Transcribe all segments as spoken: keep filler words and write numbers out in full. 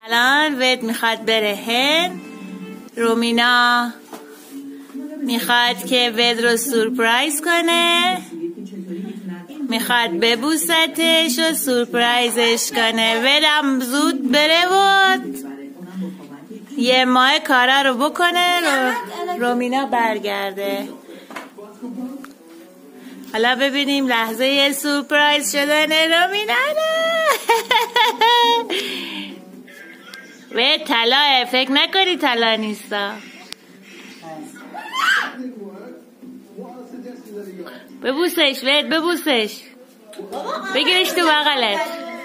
الان ود میخواد بره هند. رومینا میخواد که ود رو سورپرایز کنه، میخواد ببوستش و سورپرایزش کنه. ودم زود بره و یه ماه کارا رو بکنه رو رومینا برگرده. حالا ببینیم لحظه سورپرایز شدن رومینا رو. و طلاه، فکر نکنی طلا نیستا. ببوسش ود، ببوسش، بگیرش تو بغلت.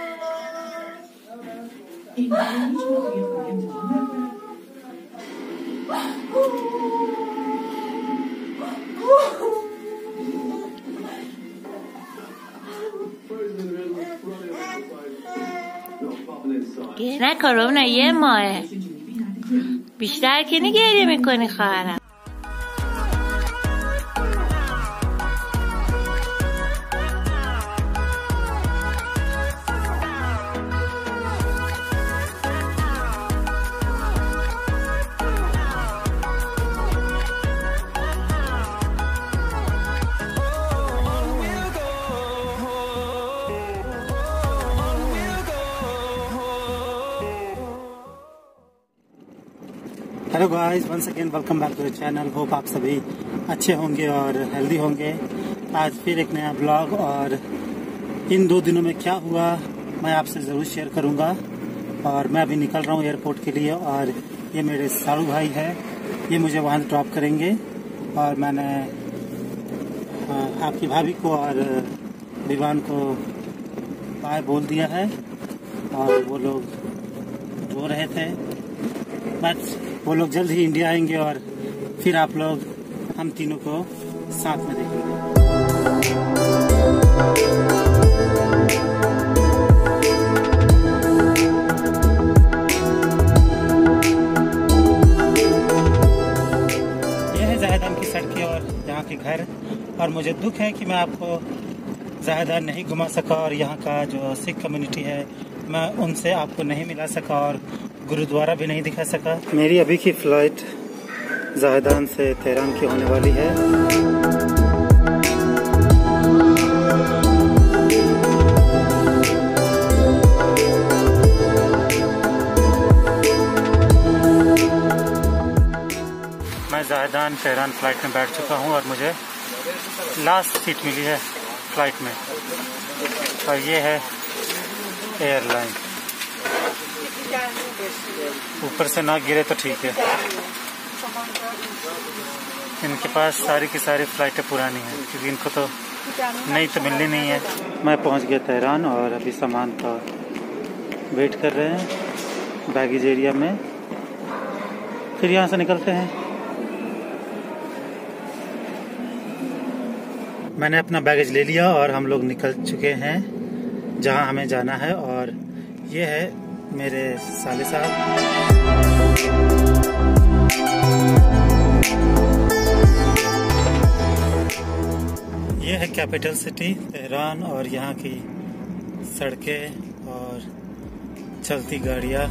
گریه نکن رومینا، یه ماهه، بیشتر که نی گریه میکنی خواهرم. Hello guys, once again welcome back to the channel. Hope आप सभी अच्छे होंगे और हेल्दी होंगे। आज फिर एक नया ब्लॉग और इन दो दिनों में क्या हुआ मैं आपसे ज़रूर शेयर करूंगा। और मैं अभी निकल रहा हूं एयरपोर्ट के लिए और ये मेरे सारू भाई है, ये मुझे वहां ड्रॉप करेंगे। और मैंने आपकी भाभी को और विवान को बाय बोल दिया है और वो लोग रो रहे थे, बट वो लोग जल्द ही इंडिया आएंगे और फिर आप लोग हम तीनों को साथ में देखेंगे। यह है जाहिदान की सड़कें और यहाँ के घर। और मुझे दुख है कि मैं आपको जाहिदान नहीं घुमा सका और यहाँ का जो सिख कम्युनिटी है मैं उनसे आपको नहीं मिला सका और गुरुद्वारा भी नहीं दिखा सका। मेरी अभी की फ्लाइट जाहिदान से तेहरान की होने वाली है। मैं जाहिदान तेहरान फ्लाइट में बैठ चुका हूँ और मुझे लास्ट सीट मिली है फ्लाइट में। और ये है एयरलाइन, ऊपर से ना गिरे तो ठीक है। इनके पास सारी की सारी फ्लाइटें पुरानी हैं क्योंकि इनको तो नई तो मिलनी नहीं है। मैं पहुंच गया तेहरान और अभी सामान का वेट कर रहे हैं बैगेज एरिया में, फिर यहाँ से निकलते हैं। मैंने अपना बैगेज ले लिया और हम लोग निकल चुके हैं जहाँ हमें जाना है। और ये है मेरे साले साहब। ये है कैपिटल सिटी तेहरान और यहाँ की सड़कें और चलती गाड़ियाँ।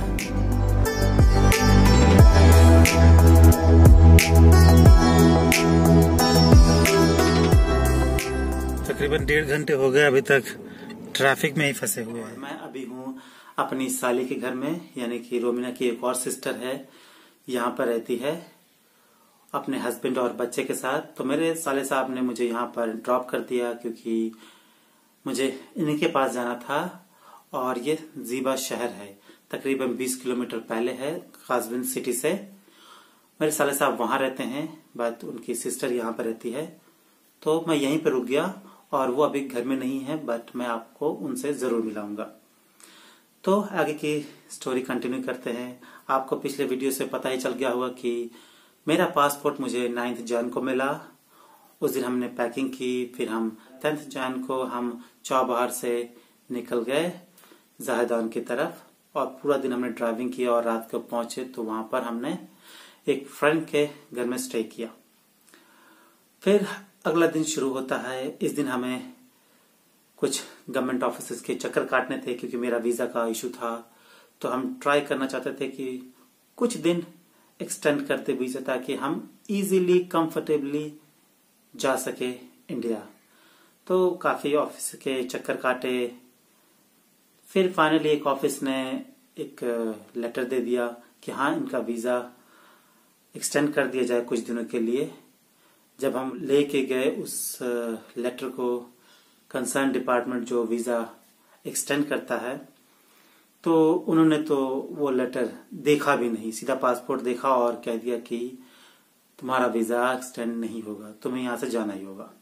तकरीबन डेढ़ घंटे हो गए अभी तक ट्रैफिक में ही फंसे हुए हैं। मैं अभी हूँ अपनी साली के घर में, यानी कि रोमिना की एक और सिस्टर है, यहाँ पर रहती है अपने हस्बैंड और बच्चे के साथ। तो मेरे साले साहब ने मुझे यहाँ पर ड्रॉप कर दिया क्योंकि मुझे इनके पास जाना था। और ये जीबा शहर है, तकरीबन बीस किलोमीटर पहले है काजविन सिटी से। मेरे साले साहब वहां रहते हैं, बट उनकी सिस्टर यहाँ पर रहती है। तो मैं यहीं पर रुक गया और वो अभी घर में नहीं है, बट मैं आपको उनसे जरूर मिलाऊंगा। तो आगे की स्टोरी कंटिन्यू करते हैं। आपको पिछले वीडियो से पता ही चल गया होगा कि मेरा पासपोर्ट मुझे नाइन्थ जैन को मिला। उस दिन हमने पैकिंग की, फिर हम टेंथ जैन को हम चौबार से निकल गए जाहिदान की तरफ और पूरा दिन हमने ड्राइविंग किया और रात को पहुंचे तो वहां पर हमने एक फ्रेंड के घर में स्टे किया। फिर अगला दिन शुरू होता है। इस दिन हमें कुछ गवर्नमेंट ऑफिस के चक्कर काटने थे क्योंकि मेरा वीजा का इशू था। तो हम ट्राई करना चाहते थे कि कुछ दिन एक्सटेंड करते वीजा, ताकि हम इजीली कंफर्टेबली जा सके इंडिया। तो काफी ऑफिस के चक्कर काटे, फिर फाइनली एक ऑफिस ने एक लेटर दे दिया कि हाँ इनका वीजा एक्सटेंड कर दिया जाए कुछ दिनों के लिए। जब हम लेके गए उस लेटर को कंसर्न डिपार्टमेंट जो वीजा एक्सटेंड करता है, तो उन्होंने तो वो लेटर देखा भी नहीं, सीधा पासपोर्ट देखा और कह दिया कि तुम्हारा वीजा एक्सटेंड नहीं होगा, तुम्हें यहां से जाना ही होगा।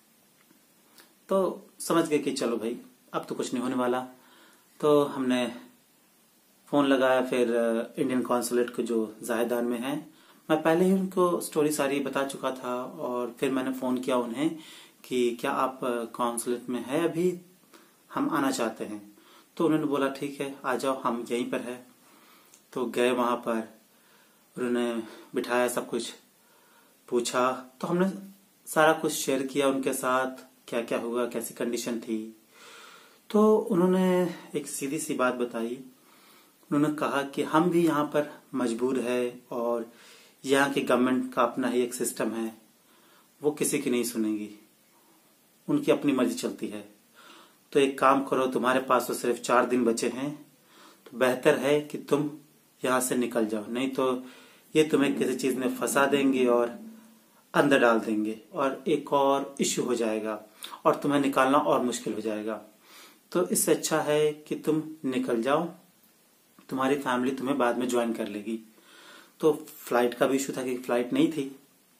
तो समझ गए कि चलो भाई अब तो कुछ नहीं होने वाला। तो हमने फोन लगाया फिर इंडियन कॉन्सुलेट को जो जायदान में है। मैं पहले ही उनको स्टोरी सारी बता चुका था और फिर मैंने फोन किया उन्हें कि क्या आप कॉन्सुलेट में है अभी, हम आना चाहते हैं। तो उन्होंने बोला ठीक है आ जाओ, हम यहीं पर है। तो गए वहां पर, उन्होंने बिठाया, सब कुछ पूछा, तो हमने सारा कुछ शेयर किया उनके साथ, क्या क्या हुआ, कैसी कंडीशन थी। तो उन्होंने एक सीधी सी बात बताई। उन्होंने कहा कि हम भी यहाँ पर मजबूर है और यहाँ की गवर्नमेंट का अपना ही एक सिस्टम है, वो किसी की नहीं सुनेगी, उनकी अपनी मर्जी चलती है। तो एक काम करो, तुम्हारे पास तो सिर्फ चार दिन बचे हैं, तो बेहतर है कि तुम यहाँ से निकल जाओ, नहीं तो ये तुम्हें किसी चीज में फंसा देंगे और अंदर डाल देंगे और एक और इश्यू हो जाएगा और तुम्हें निकालना और मुश्किल हो जाएगा। तो इससे अच्छा है कि तुम निकल जाओ, तुम्हारी फैमिली तुम्हें बाद में ज्वाइन कर लेगी। तो फ्लाइट का भी इश्यू था कि फ्लाइट नहीं थी।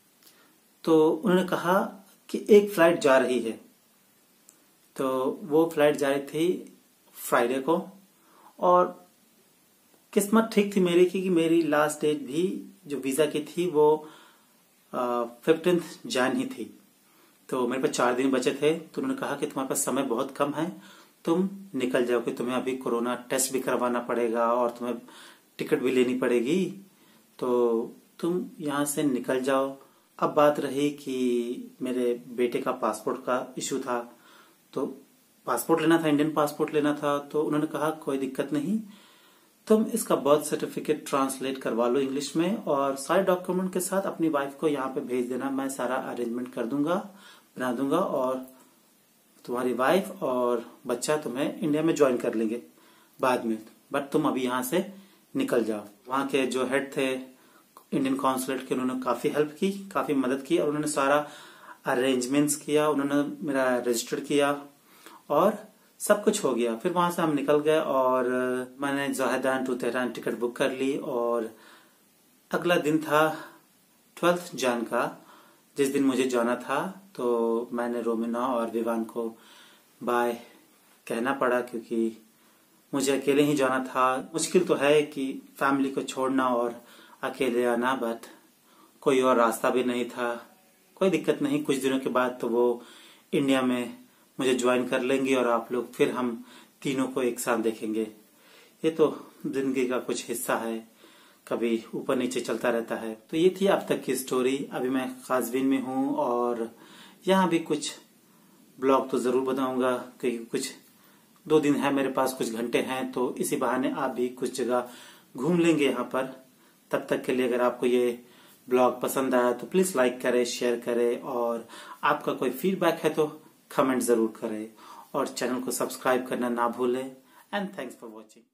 तो उन्होंने कहा कि एक फ्लाइट जा रही है। तो वो फ्लाइट जा रही थी फ्राइडे को और किस्मत ठीक थी मेरी कि मेरी लास्ट डेट भी जो वीजा की थी वो फिफ्टींथ जैन ही थी। तो मेरे पास चार दिन बचे थे। तो उन्होंने कहा कि तुम्हारे पास समय बहुत कम है, तुम निकल जाओ, कि तुम्हें अभी कोरोना टेस्ट भी करवाना पड़ेगा और तुम्हें टिकट भी लेनी पड़ेगी, तो तुम यहाँ से निकल जाओ। अब बात रही कि मेरे बेटे का पासपोर्ट का इश्यू था, तो पासपोर्ट लेना था, इंडियन पासपोर्ट लेना था। तो उन्होंने कहा कोई दिक्कत नहीं, तुम इसका बर्थ सर्टिफिकेट ट्रांसलेट करवा लो इंग्लिश में और सारे डॉक्यूमेंट के साथ अपनी वाइफ को यहाँ पे भेज देना, मैं सारा अरेंजमेंट कर दूंगा, बना दूंगा और तुम्हारी वाइफ और बच्चा तुम्हें इंडिया में ज्वाइन कर लेंगे बाद में, बट तुम अभी यहाँ से निकल जाओ। वहां के जो हेड थे इंडियन कॉन्सुलेट के, उन्होंने काफी हेल्प की, काफी मदद की और उन्होंने सारा अरेंजमेंट्स किया, उन्होंने मेरा रजिस्टर किया और सब कुछ हो गया। फिर वहां से हम निकल गए और मैंने Zahedan to Tehran ticket book कर ली और अगला दिन था ट्वेल्थ जैन का, जिस दिन मुझे जाना था। तो मैंने रोमिना और विवान को बाय कहना पड़ा क्योंकि मुझे अकेले ही जाना था। मुश्किल तो है कि फैमिली को छोड़ना और अकेले आना, बट कोई और रास्ता भी नहीं था। कोई दिक्कत नहीं, कुछ दिनों के बाद तो वो इंडिया में मुझे ज्वाइन कर लेंगे और आप लोग फिर हम तीनों को एक साथ देखेंगे। ये तो जिंदगी का कुछ हिस्सा है, कभी ऊपर नीचे चलता रहता है। तो ये थी अब तक की स्टोरी। अभी मैं काजवीन में हूँ और यहाँ भी कुछ ब्लॉग तो जरूर बनाऊंगा क्योंकि कुछ दो दिन है मेरे पास, कुछ घंटे हैं, तो इसी बहाने आप भी कुछ जगह घूम लेंगे यहाँ पर। तब तक के लिए अगर आपको ये ब्लॉग पसंद आया तो प्लीज लाइक करें, शेयर करें और आपका कोई फीडबैक है तो कमेंट जरूर करें और चैनल को सब्सक्राइब करना ना भूलें। And thanks for watching.